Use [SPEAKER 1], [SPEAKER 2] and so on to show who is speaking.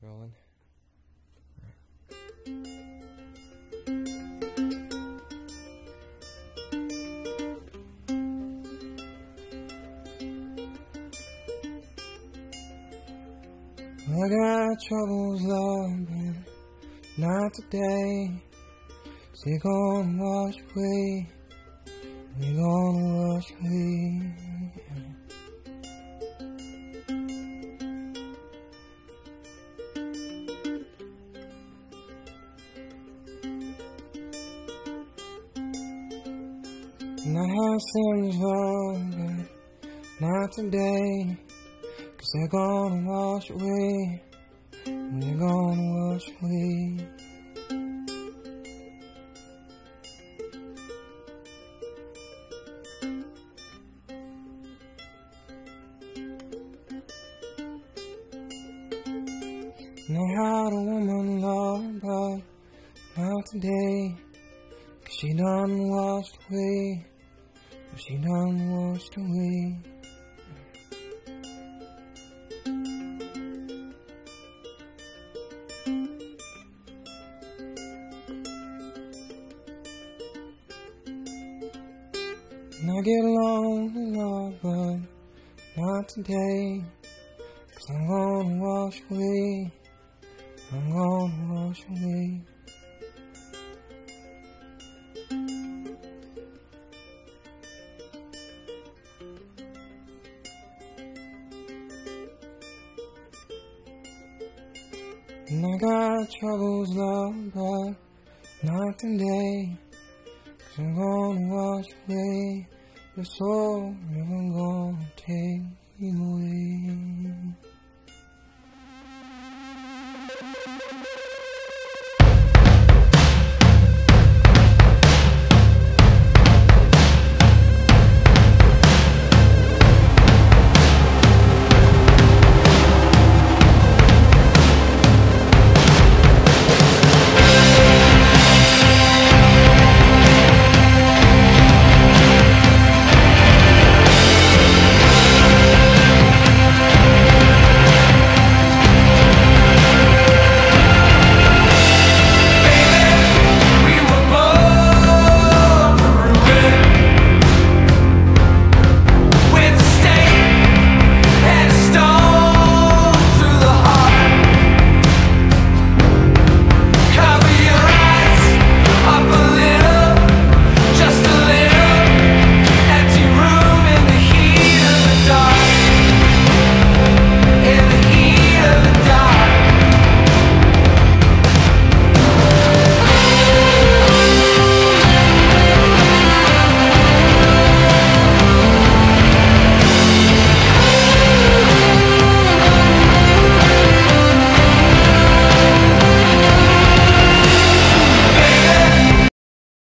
[SPEAKER 1] Rolling. I got troubles, love, but not today. They're gonna wash away. They're gonna wash away. And I have sins, love, but not today. 'Cause they're gonna wash away. They're gonna wash away. And I had a woman, love, but not today. 'Cause she done washed away. She done washed away. And I get lonely, love, but not today. 'Cause I'm gonna wash away. I'm gonna wash away. And I got troubles, love, but not today. 'Cause I'm gonna wash away your soul. I'm gonna take you away.